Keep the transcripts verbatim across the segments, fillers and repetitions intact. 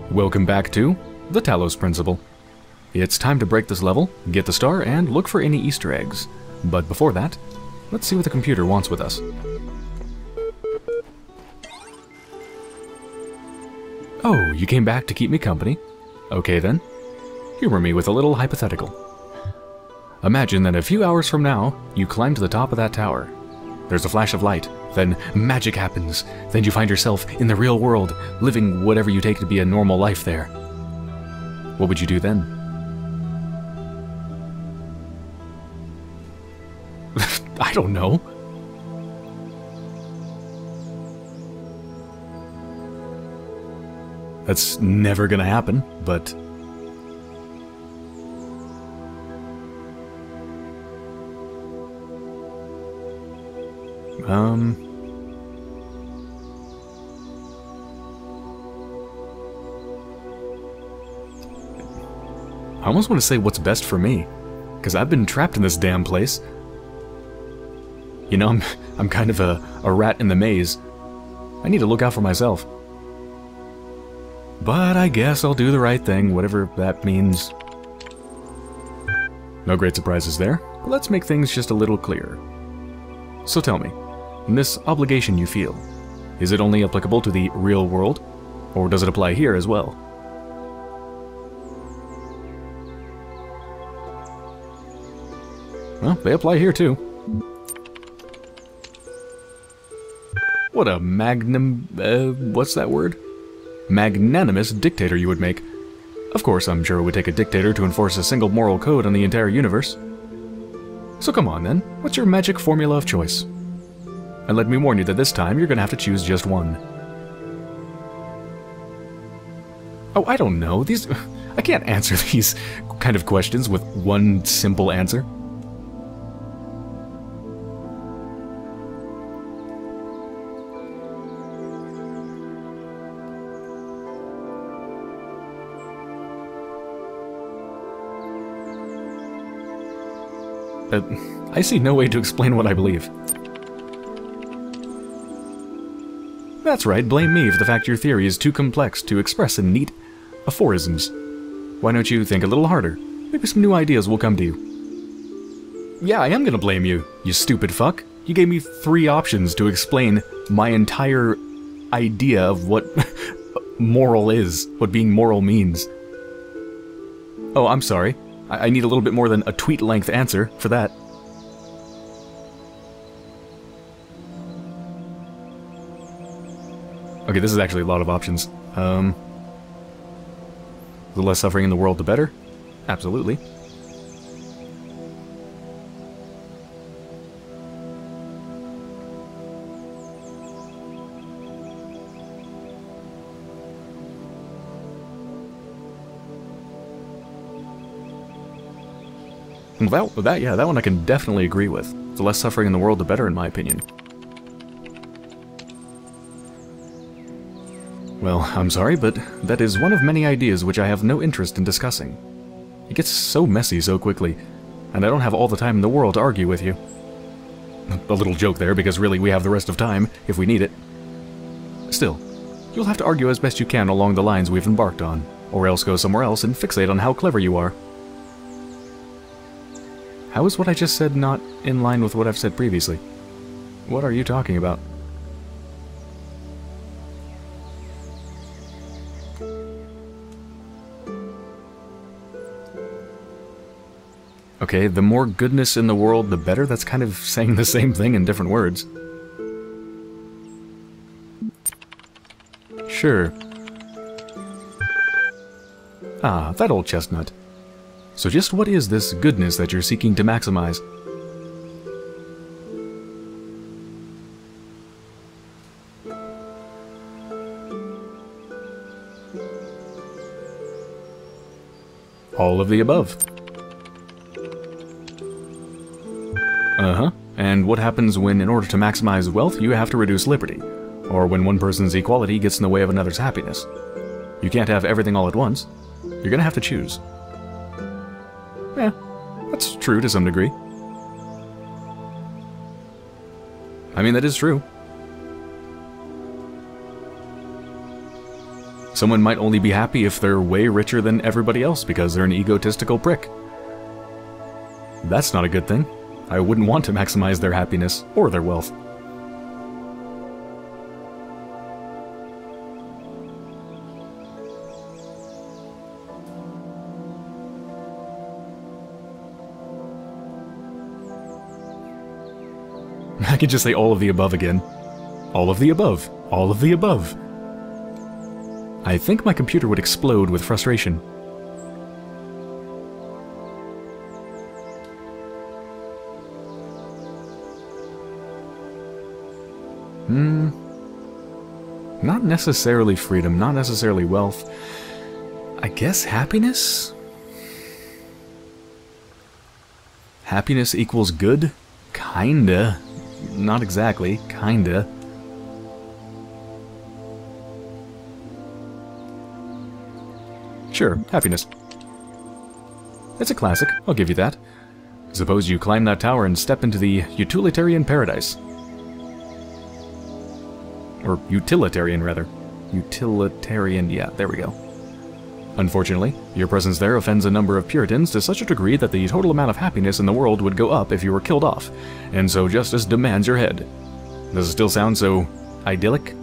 Welcome back to the Talos Principle. It's time to break this level, get the star, and look for any Easter eggs. But before that, let's see what the computer wants with us. Oh, you came back to keep me company? Okay then. Humor me with a little hypothetical. Imagine that a few hours from now, you climb to the top of that tower. There's a flash of light, then magic happens, then you find yourself in the real world, living whatever you take to be a normal life there. What would you do then? I don't know. That's never gonna happen, but... Um... I almost want to say what's best for me, because I've been trapped in this damn place. You know, I'm, I'm kind of a, a rat in the maze. I need to look out for myself. But I guess I'll do the right thing, whatever that means. No great surprises there, but let's make things just a little clearer. So tell me, this obligation you feel, is it only applicable to the real world, or does it apply here as well? Well, they apply here too. What a magnum... Uh, what's that word? Magnanimous dictator you would make. Of course, I'm sure it would take a dictator to enforce a single moral code on the entire universe. So come on then, what's your magic formula of choice? And let me warn you that this time you're gonna have to choose just one. Oh, I don't know, these... I can't answer these kind of questions with one simple answer. Uh, I see no way to explain what I believe. That's right, blame me for the fact your theory is too complex to express in neat aphorisms. Why don't you think a little harder? Maybe some new ideas will come to you. Yeah, I am gonna blame you, you stupid fuck. You gave me three options to explain my entire idea of what moral is, what being moral means. Oh, I'm sorry. I need a little bit more than a tweet-length answer for that. Okay, this is actually a lot of options. Um, the less suffering in the world, the better? Absolutely. Well, that, that, yeah, that one I can definitely agree with. The less suffering in the world, the better, in my opinion. Well, I'm sorry, but that is one of many ideas which I have no interest in discussing. It gets so messy so quickly, and I don't have all the time in the world to argue with you. A little joke there, because really we have the rest of time, if we need it. Still, you'll have to argue as best you can along the lines we've embarked on, or else go somewhere else and fixate on how clever you are. How is what I just said not in line with what I've said previously? What are you talking about? Okay, the more goodness in the world, the better. That's kind of saying the same thing in different words. Sure. Ah, that old chestnut. So just what is this goodness that you're seeking to maximize? All of the above. Uh-huh. And what happens when, in order to maximize wealth, you have to reduce liberty? Or when one person's equality gets in the way of another's happiness? You can't have everything all at once. You're gonna have to choose. Yeah, that's true to some degree. I mean, that is true. Someone might only be happy if they're way richer than everybody else because they're an egotistical prick. That's not a good thing. I wouldn't want to maximize their happiness or their wealth. I could just say all of the above again. All of the above. All of the above. I think my computer would explode with frustration. Hmm. Not necessarily freedom, not necessarily wealth. I guess happiness? Happiness equals good? Kinda. Not exactly. Kinda. Sure, happiness. It's a classic, I'll give you that. Suppose you climb that tower and step into the utilitarian paradise. Or utilitarian, rather. Utilitarian, yeah, there we go. Unfortunately, your presence there offends a number of Puritans to such a degree that the total amount of happiness in the world would go up if you were killed off, and so justice demands your head. Does it still sound so idyllic?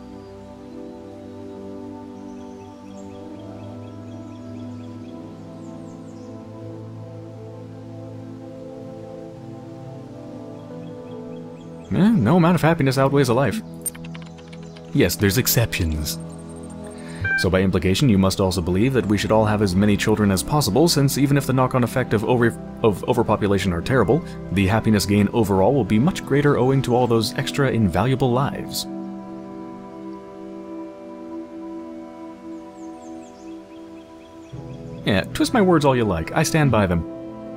Eh, no amount of happiness outweighs a life. Yes, there's exceptions. So by implication, you must also believe that we should all have as many children as possible, since even if the knock-on effect of, over, of overpopulation are terrible, the happiness gain overall will be much greater owing to all those extra invaluable lives. Yeah, twist my words all you like. I stand by them.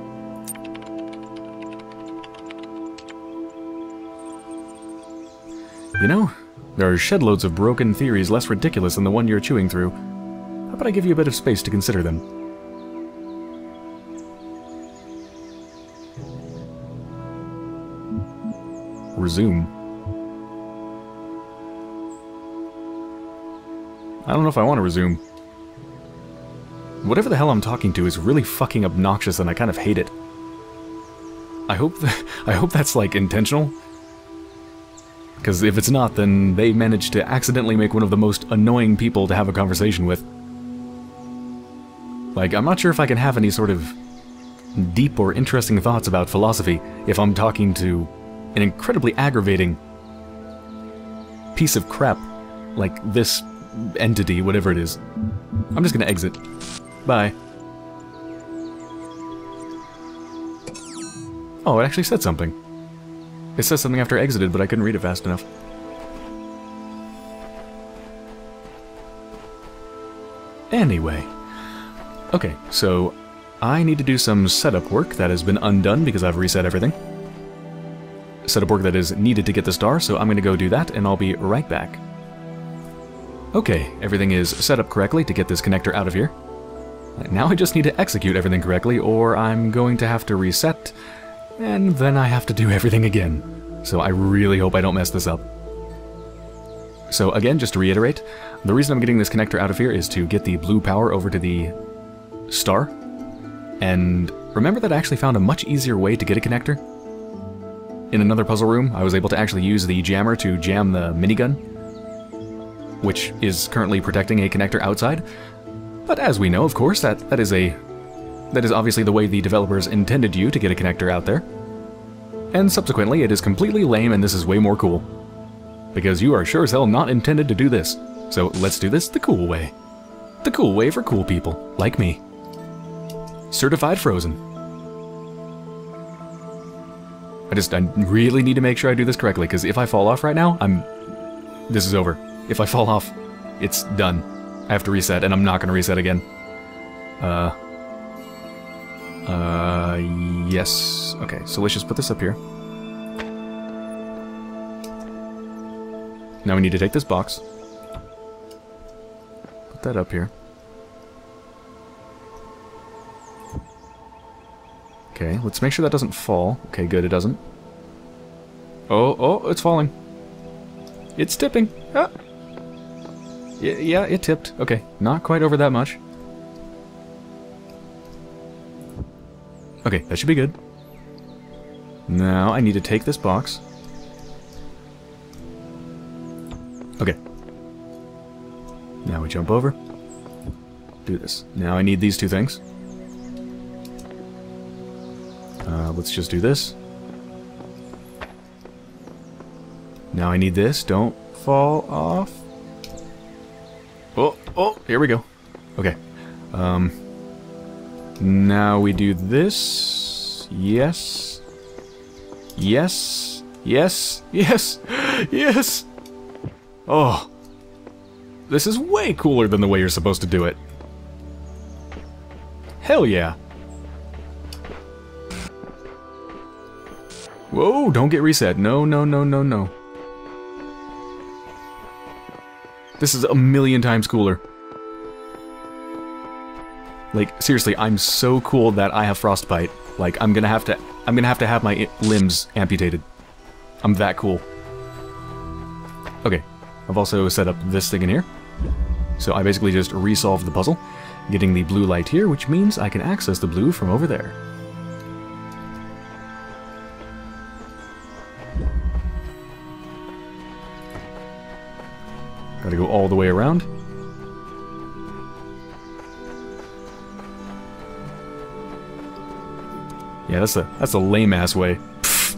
You know, there are shed-loads of broken theories less ridiculous than the one you're chewing through. How about I give you a bit of space to consider them? Resume. I don't know if I want to resume. Whatever the hell I'm talking to is really fucking obnoxious and I kind of hate it. I hope that, I hope that's, like, intentional. Because if it's not, then they managed to accidentally make one of the most annoying people to have a conversation with. Like, I'm not sure if I can have any sort of deep or interesting thoughts about philosophy if I'm talking to an incredibly aggravating piece of crap like this entity, whatever it is. I'm just gonna exit. Bye. Oh, it actually said something. It says something after I exited, but I couldn't read it fast enough. Anyway. Okay, so I need to do some setup work that has been undone because I've reset everything. Setup work that is needed to get the star, so I'm going to go do that, and I'll be right back. Okay, everything is set up correctly to get this connector out of here. Now I just need to execute everything correctly, or I'm going to have to reset, and then I have to do everything again. So I really hope I don't mess this up. So again, just to reiterate, the reason I'm getting this connector out of here is to get the blue power over to the star. And remember that I actually found a much easier way to get a connector? In another puzzle room, I was able to actually use the jammer to jam the minigun, which is currently protecting a connector outside. But as we know, of course, that, that is a... That is obviously the way the developers intended you to get a connector out there. And subsequently, it is completely lame and this is way more cool. Because you are sure as hell not intended to do this. So let's do this the cool way. The cool way for cool people, like me. Certified frozen. I just, I really need to make sure I do this correctly, because if I fall off right now, I'm... This is over. If I fall off, it's done. I have to reset, and I'm not going to reset again. Uh... Uh, yes. Okay, so let's just put this up here. Now we need to take this box. Put that up here. Okay, let's make sure that doesn't fall. Okay, good, it doesn't. Oh, oh, it's falling. It's tipping. Ah. Y yeah, it tipped. Okay, not quite over that much. Okay, that should be good. Now I need to take this box. Okay. Now we jump over. Do this. Now I need these two things. Uh, let's just do this. Now I need this. Don't fall off. Oh, oh, here we go. Okay. Um, now we do this. Yes. Yes. Yes. Yes. Yes. Oh. This is way cooler than the way you're supposed to do it. Hell yeah. Whoa, don't get reset. No, no, no, no, no. This is a million times cooler. Like, seriously, I'm so cool that I have frostbite. Like, I'm gonna have to I'm gonna have to have my limbs amputated. I'm that cool. Okay. I've also set up this thing in here. So I basically just resolved the puzzle, getting the blue light here, which means I can access the blue from over there. Gotta go all the way around. Yeah, that's a that's a lame-ass way. Pfft.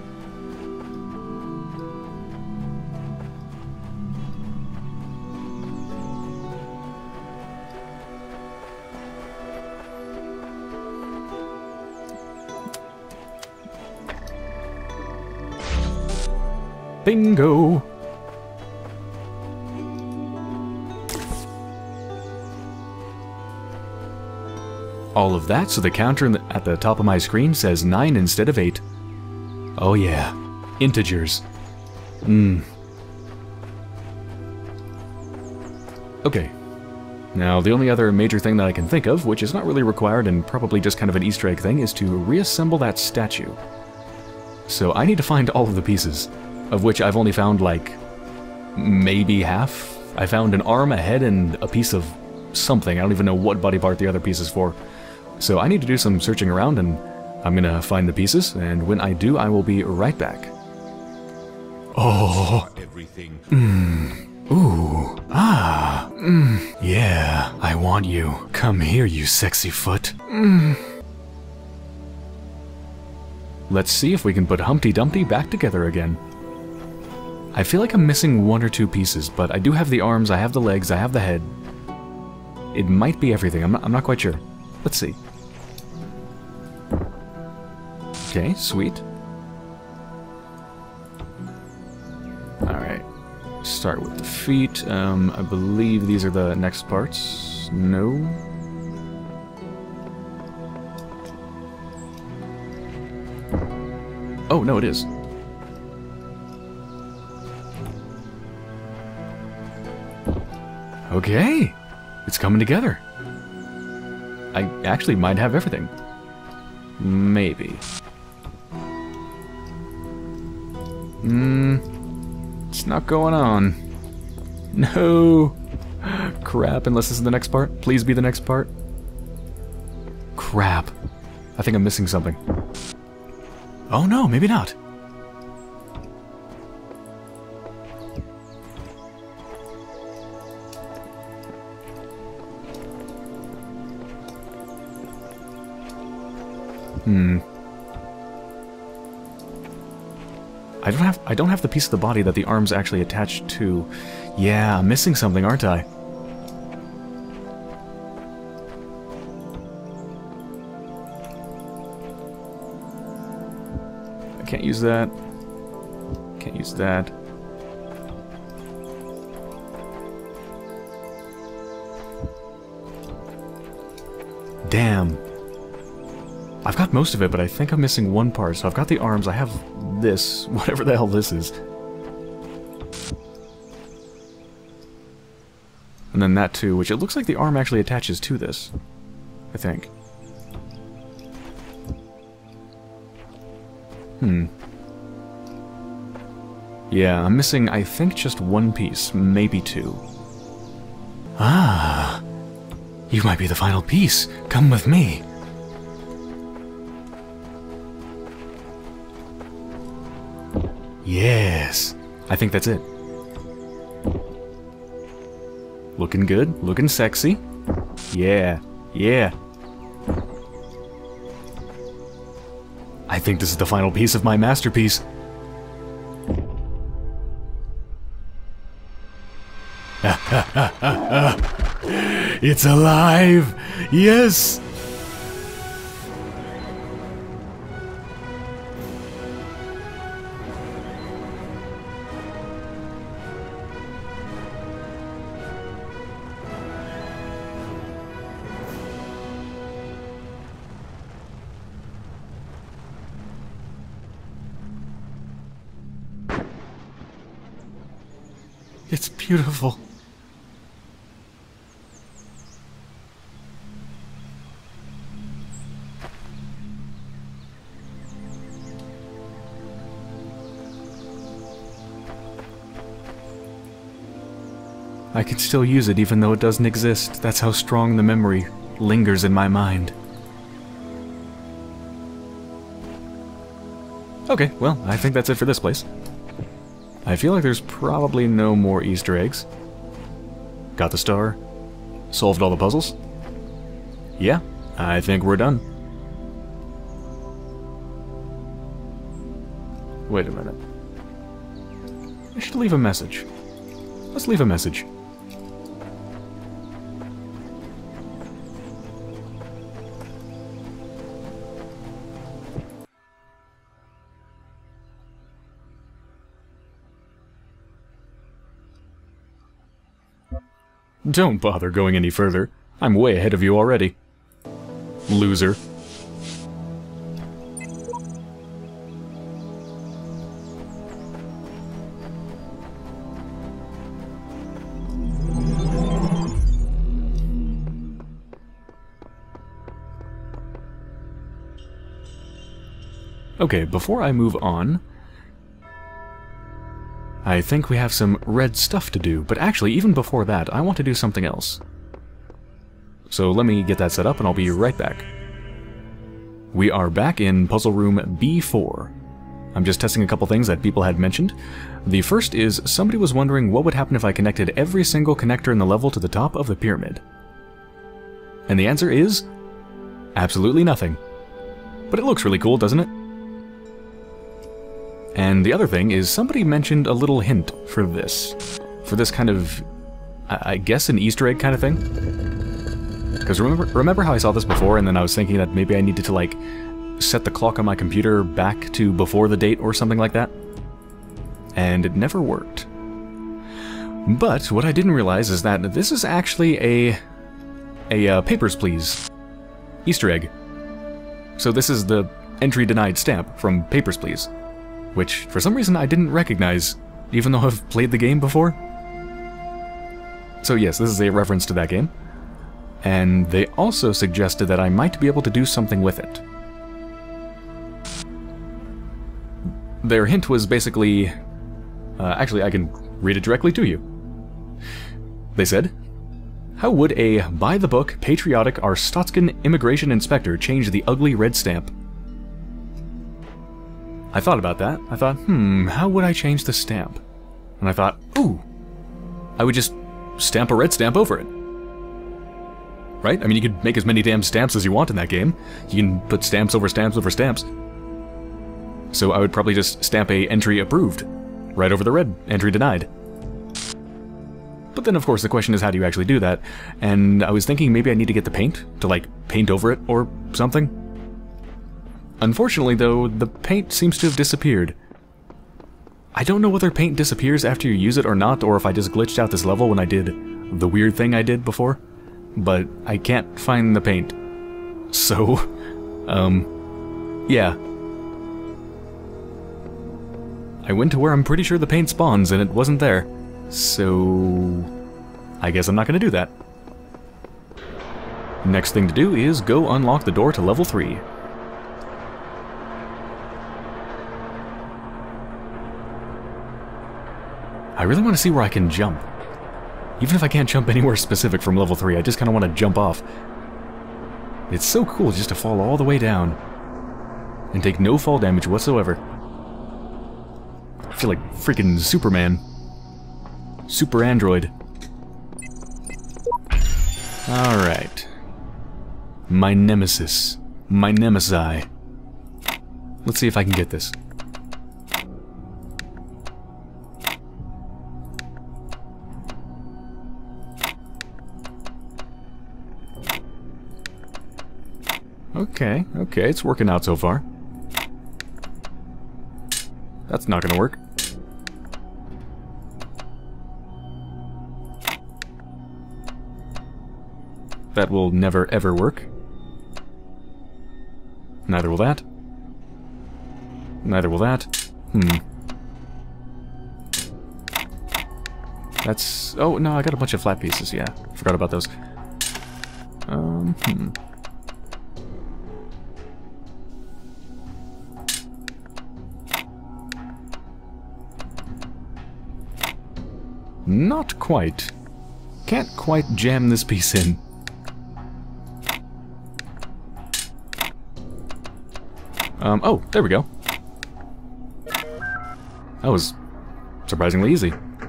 Bingo! All of that, so the counter in the, at the top of my screen says nine instead of eight. Oh yeah, integers. Mmm. Okay. Now, the only other major thing that I can think of, which is not really required and probably just kind of an Easter egg thing, is to reassemble that statue. So I need to find all of the pieces, of which I've only found, like, maybe half. I found an arm, a head, and a piece of something. I don't even know what body part the other piece is for. So I need to do some searching around, and I'm gonna find the pieces, and when I do, I will be right back. Oh, everything. Mmm. Ooh. Ah. Mmm. Yeah, I want you. Come here, you sexy foot. Mmm. Let's see if we can put Humpty Dumpty back together again. I feel like I'm missing one or two pieces, but I do have the arms, I have the legs, I have the head. It might be everything, I'm not, I'm not quite sure. Let's see. Okay, sweet. Alright. Start with the feet. Um, I believe these are the next parts. No. Oh, no, it is. Okay. It's coming together. I actually might have everything. Maybe. Hmm. It's not going on. No. Crap, unless this is the next part. Please be the next part. Crap. I think I'm missing something. Oh no, maybe not. Hmm. I don't have I don't have the piece of the body that the arm's actually attached to. Yeah, I'm missing something, aren't I? I can't use that. Can't use that. Damn. I've got most of it, but I think I'm missing one part. So I've got the arms, I have this, whatever the hell this is. And then that too, which it looks like the arm actually attaches to this. I think. Hmm. Yeah, I'm missing, I think, just one piece, maybe two. You might be the final piece. Come with me. Yes. I think that's it. Looking good. Looking sexy. Yeah. Yeah. I think this is the final piece of my masterpiece. It's alive! Yes! It's beautiful. I can still use it even though it doesn't exist. That's how strong the memory lingers in my mind. Okay, well, I think that's it for this place. I feel like there's probably no more Easter eggs. Got the star. Solved all the puzzles. Yeah, I think we're done. Wait a minute. I should leave a message. Let's leave a message. Don't bother going any further. I'm way ahead of you already. Loser. Okay, before I move on, I think we have some red stuff to do, but actually, even before that, I want to do something else. So let me get that set up and I'll be right back. We are back in puzzle room B four. I'm just testing a couple things that people had mentioned. The first is, somebody was wondering what would happen if I connected every single connector in the level to the top of the pyramid. And the answer is, absolutely nothing. But it looks really cool, doesn't it? And the other thing is, somebody mentioned a little hint for this. For this kind of, I guess, an Easter egg kind of thing? Because remember, remember how I saw this before, and then I was thinking that maybe I needed to, like, set the clock on my computer back to before the date or something like that? And it never worked. But what I didn't realize is that this is actually a, a uh, Papers, Please Easter egg. So this is the entry denied stamp from Papers, Please. Which, for some reason, I didn't recognize, even though I've played the game before. So yes, this is a reference to that game. And they also suggested that I might be able to do something with it. Their hint was basically... Uh, actually, I can read it directly to you. They said, "How would a by-the-book, patriotic Arstotzkan immigration inspector change the ugly red stamp?" I thought about that. I thought, hmm, how would I change the stamp? And I thought, ooh, I would just stamp a red stamp over it. Right? I mean, you could make as many damn stamps as you want in that game. You can put stamps over stamps over stamps. So I would probably just stamp a entry approved right over the red entry denied. But then, of course, the question is, how do you actually do that? And I was thinking maybe I need to get the paint to, like, paint over it or something. Unfortunately, though, the paint seems to have disappeared. I don't know whether paint disappears after you use it or not, or if I just glitched out this level when I did the weird thing I did before, but I can't find the paint. So, um, yeah. I went to where I'm pretty sure the paint spawns, and it wasn't there. So, I guess I'm not going to do that. Next thing to do is go unlock the door to level three. I really want to see where I can jump. Even if I can't jump anywhere specific from level three, I just kind of want to jump off. It's so cool just to fall all the way down and take no fall damage whatsoever. I feel like freaking Superman. Super Android. Alright. My nemesis. My nemesi. Let's see if I can get this. Okay, okay, it's working out so far. That's not gonna work. That will never ever work. Neither will that. Neither will that. Hmm. That's... Oh, no, I got a bunch of flat pieces, yeah. Forgot about those. Um, hmm. Not quite. Can't quite jam this piece in. Um, oh, there we go. That was surprisingly easy.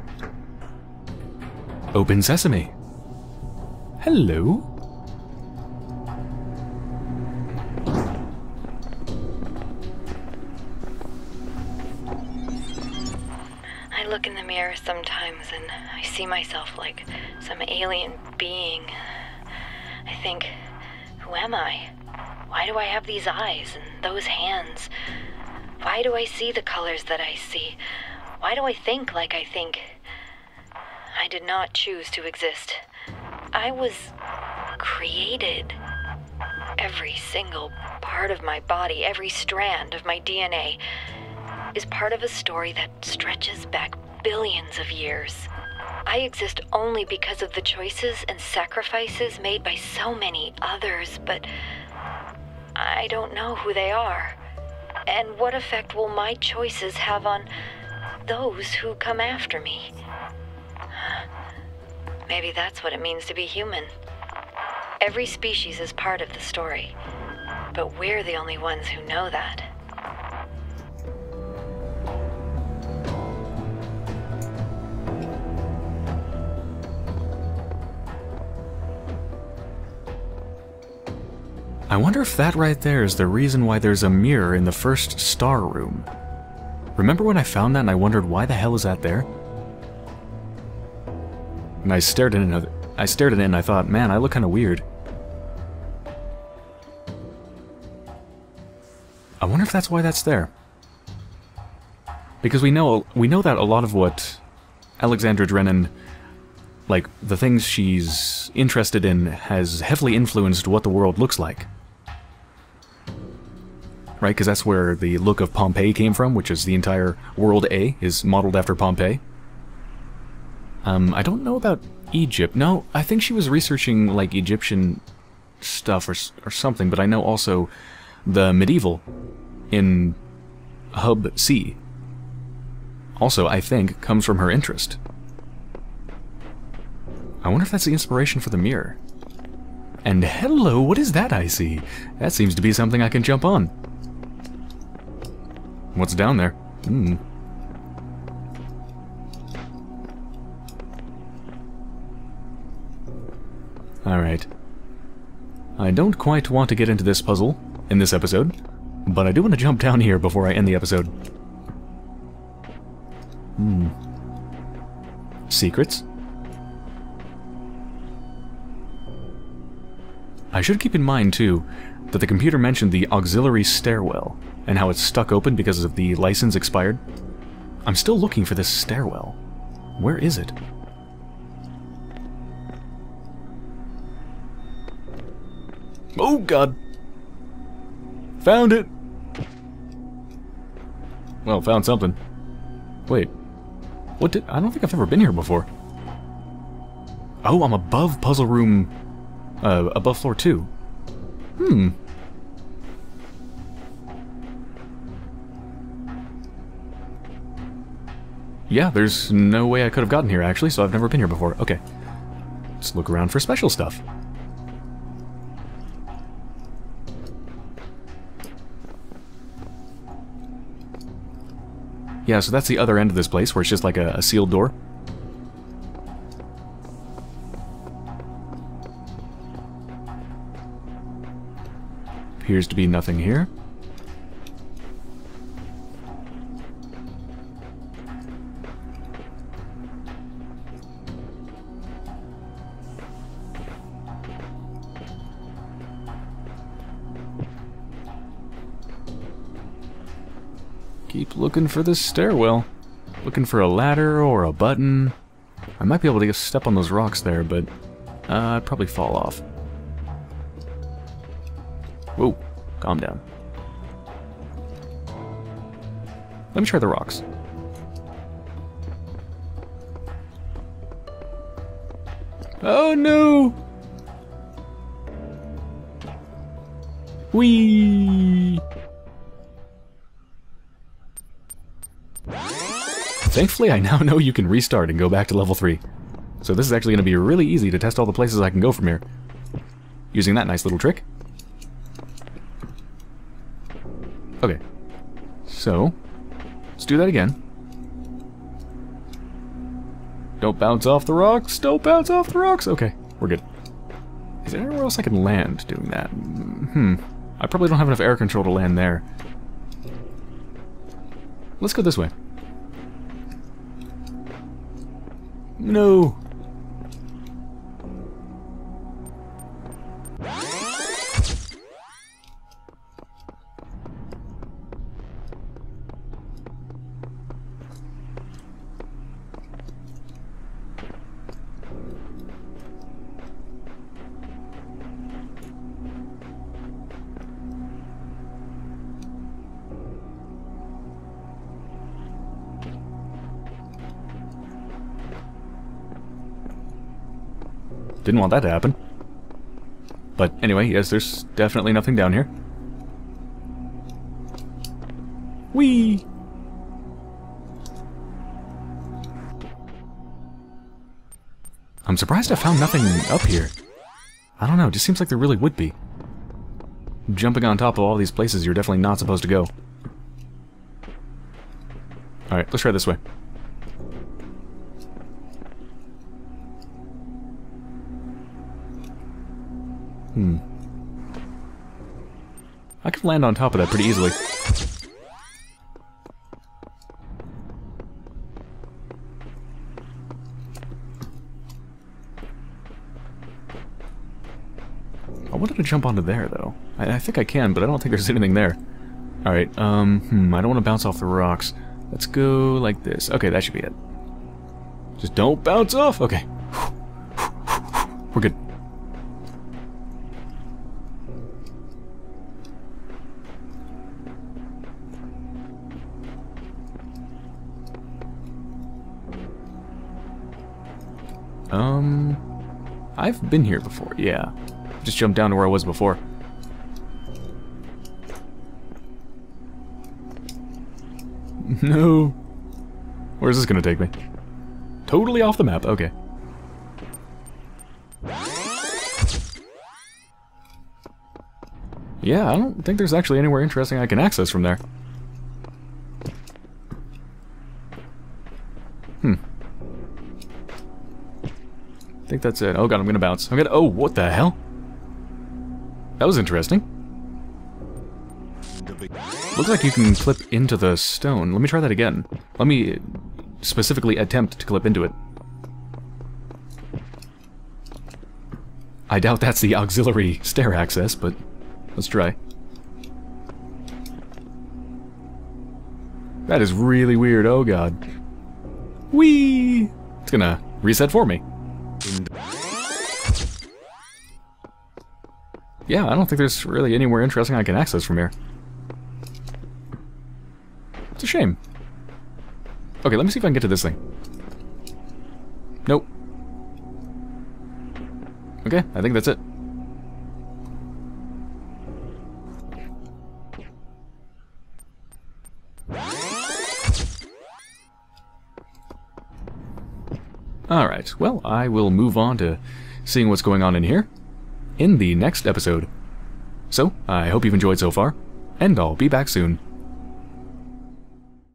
Open sesame. Hello? I look in the mirror sometimes and I see myself like some alien being. I think, who am I? Why do I have these eyes and those hands? Why do I see the colors that I see? Why do I think like I think? I did not choose to exist. I was created. Every single part of my body, every strand of my D N A is part of a story that stretches back billions of years. I exist only because of the choices and sacrifices made by so many others, but I don't know who they are. And what effect will my choices have on those who come after me? Maybe that's what it means to be human. Every species is part of the story, but we're the only ones who know that. I wonder if that right there is the reason why there's a mirror in the first star room. Remember when I found that and I wondered why the hell is that there? And I stared at it, I stared at it and I thought, man, I look kind of weird. I wonder if that's why that's there. Because we know we know that a lot of what Alexandra Drennan, like the things she's interested in, has heavily influenced what the world looks like. Right, because that's where the look of Pompeii came from, which is the entire world A is modeled after Pompeii. Um, I don't know about Egypt. No, I think she was researching like Egyptian stuff or or something, but I know also the medieval in Hub C. Also, I think, comes from her interest. I wonder if that's the inspiration for the mirror. And hello, what is that I see? That seems to be something I can jump on. What's down there? Hmm. Alright. I don't quite want to get into this puzzle in this episode, but I do want to jump down here before I end the episode. Hmm. Secrets? I should keep in mind, too, that the computer mentioned the auxiliary stairwell, and how it's stuck open because of the license expired. I'm still looking for this stairwell. Where is it? Oh, God! Found it! Well, found something. Wait. What did... I don't think I've ever been here before. Oh, I'm above puzzle room... Uh, above floor two. Hmm. Yeah, there's no way I could have gotten here, actually, so I've never been here before. Okay. Let's look around for special stuff. Yeah, so that's the other end of this place, where it's just like a, a sealed door. Appears to be nothing here. Keep looking for this stairwell. Looking for a ladder or a button. I might be able to step on those rocks there, but uh, I'd probably fall off. Whoa, calm down. Let me try the rocks. Oh no! Whee! Thankfully, I now know you can restart and go back to level three. So this is actually going to be really easy to test all the places I can go from here. Using that nice little trick. Okay. So, let's do that again. Don't bounce off the rocks! Don't bounce off the rocks! Okay, we're good. Is there anywhere else I can land doing that? Hmm. I probably don't have enough air control to land there. Let's go this way. No. Didn't want that to happen. But anyway, yes, there's definitely nothing down here. Whee! I'm surprised I found nothing up here. I don't know, it just seems like there really would be. Jumping on top of all these places you're definitely not supposed to go. Alright, let's try this way. Hmm. I could land on top of that pretty easily. I wanted to jump onto there, though. I, I think I can, but I don't think there's anything there. Alright, um, hmm, I don't want to bounce off the rocks. Let's go like this. Okay, that should be it. Just don't bounce off! Okay. We're good. Um, I've been here before, yeah. Just jumped down to where I was before. No. Where's this gonna take me? Totally off the map, okay. Yeah, I don't think there's actually anywhere interesting I can access from there. Hmm. I think that's it. Oh god, I'm gonna bounce. I'm gonna. Oh, what the hell? That was interesting. Looks like you can clip into the stone. Let me try that again. Let me specifically attempt to clip into it. I doubt that's the auxiliary stair access, but let's try. That is really weird. Oh god. Whee! It's gonna reset for me. Yeah, I don't think there's really anywhere interesting I can access from here. It's a shame. Okay, let me see if I can get to this thing. Nope. Okay, I think that's it. Alright, well, I will move on to seeing what's going on in here in the next episode. So, I hope you've enjoyed so far, and I'll be back soon.